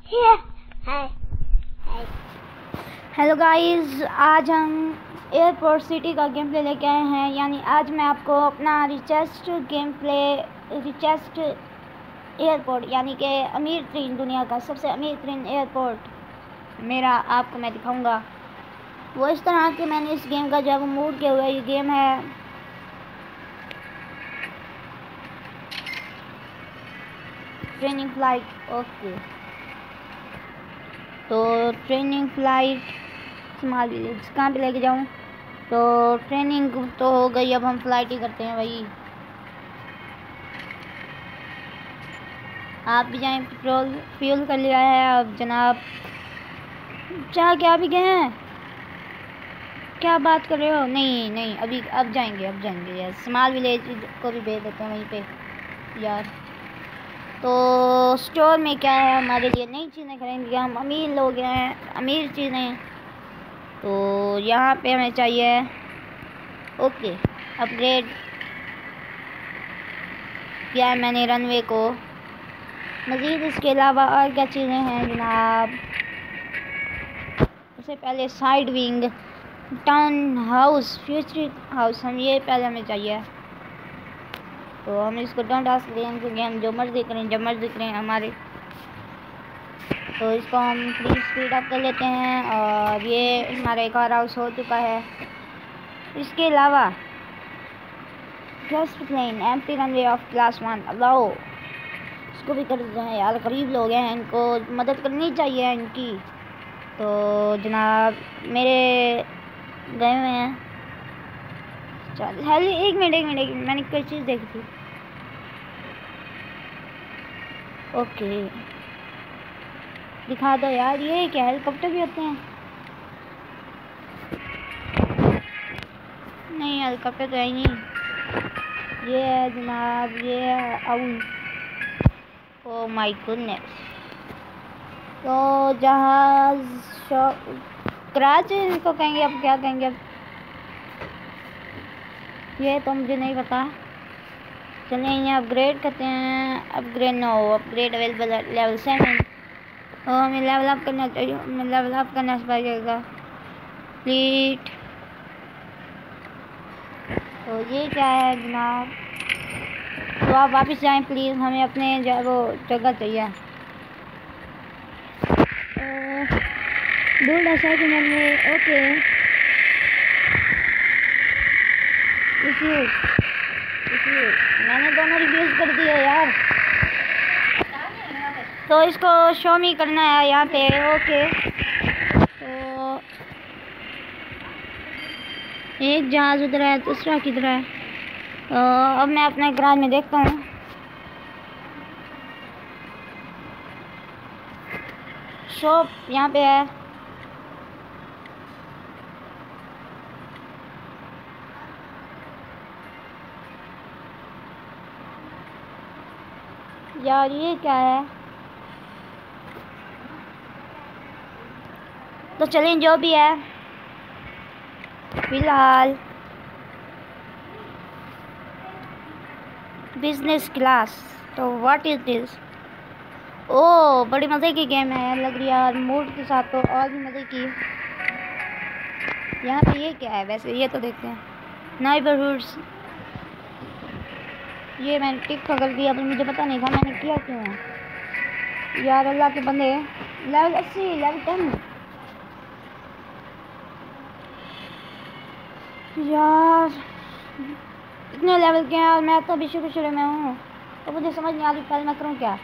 Hello guys, आज हम airport city का गेम प्ले लेके आए हैं। यानी आज मैं आपको अपना रिचेस्ट एयरपोर्ट यानी कि अमीर तरीन, दुनिया का सबसे अमीर तरीन एयरपोर्ट मेरा आपको मैं दिखाऊंगा। वो इस तरह के मैंने इस गेम का जो है वो मूड किया हुआ है। ये गेम है ट्रेनिंग फ्लाइट। ओके, तो ट्रेनिंग फ्लाइट स्मॉल विलेज कहाँ पे लेके जाऊँ? तो ट्रेनिंग तो हो गई, अब हम फ्लाइट ही करते हैं भाई। आप भी जाएं, पेट्रोल फ्यूल कर लिया है अब जनाब। क्या भी गए हैं? क्या बात कर रहे हो? नहीं नहीं, अभी अब जाएंगे यार। स्मॉल विलेज को भी भेज देते हैं वहीं पे यार। तो स्टोर में क्या है, हमारे लिए नई चीज़ें खरीदेंगे। हम अमीर लोग हैं, अमीर चीज़ें। तो यहाँ पे हमें चाहिए ओके अपग्रेड किया है मैंने रनवे को। मज़ीद इसके अलावा और क्या चीज़ें हैं जनाब? सबसे पहले side wing, town house, future house, हम ये पहले हमें चाहिए। तो हम इसको डोंट आस्क दें क्योंकि हम जो मर्ज़ी करें जब मर्ज़ी करें हमारे। तो इसको हम प्लीज़ स्पीड अप कर लेते हैं। और ये हमारा एक और हाउस हो चुका है। इसके अलावा just plane empty runway of class 1 allow, इसको भी कर देते हैं यार। गरीब लोग हैं, इनको मदद करनी चाहिए इनकी। तो जनाब मेरे गए हुए हैं। चल हेलो, एक मिनट, मैंने कोई चीज़ देखी थी। ओके दिखा दो यार, ये क्या हेलीकॉप्टर भी होते हैं? नहीं, हेलीकॉप्टर तो है ही नहीं। ये है जनाब, ये है आउल। Oh my goodness. तो जहाज क्राच इसको कहेंगे, अब क्या कहेंगे अब ये तो मुझे नहीं पता। चलिए इन्हें अपग्रेड करते हैं। Upgrade available level 7। और हमें लेवल अप करना चाहिए, हमें लेवल अप करना पड़ेगा फ्लीट। तो ये क्या है जनाब? तो आप वापस जाएं प्लीज़, हमें अपने जो वो जगह चाहिए। दूर ऐसा कि ओके मैंने दोनों रिव्यूज कर दिए यार। तो इसको शो मी करना है यहाँ पे। ओके, तो एक जहाज़ उधर है, दूसरा किधर है? तो अब मैं अपने गराज में देखता हूँ। शॉप यहाँ पे है। यार ये क्या है? तो चलें, जो भी है फिलहाल बिजनेस क्लास। तो व्हाट इज दिस? ओ बड़ी मज़े की गेम है यार, लग रही है यार मूड के साथ तो और भी मज़े की। यहाँ पे ये क्या है वैसे? ये तो देखते हैं नेबरहुड्स। ये मैंने टिक कर दिया, पर मुझे पता नहीं था मैंने किया क्यों है यार। अल्लाह के बंदे, लेवल 80, लेवल 10 यार। इतने लेवल के हैं और मैं तो अभी शुरू में हूँ, तो मुझे समझ नहीं आ रही पहले मैं करूँ क्या।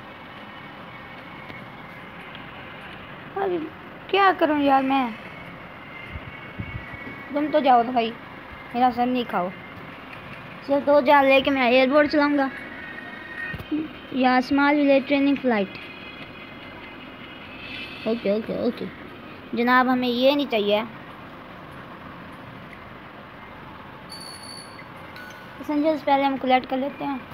अरे क्या करूँ यार मैं? तुम तो जाओ तो भाई, मेरा सर नहीं खाओ। सिर्फ 2000 लेके मैं एयरपोर्ट चलाऊँगा या small village training flight. Okay जनाब, हमें ये नहीं चाहिए। पैसेंजर्स पहले हम कलेक्ट कर लेते हैं।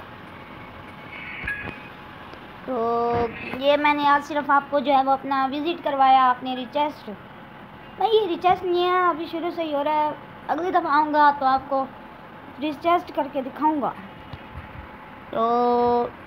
तो ये मैंने आज सिर्फ आपको जो है वो अपना विज़िट करवाया, अपने रिचेस्ट। नहीं, ये रिचेस्ट नहीं है, अभी शुरू से ही हो रहा है। अगली दफ़ा आऊँगा तो आपको रिचेस्ट करके दिखाऊँगा। तो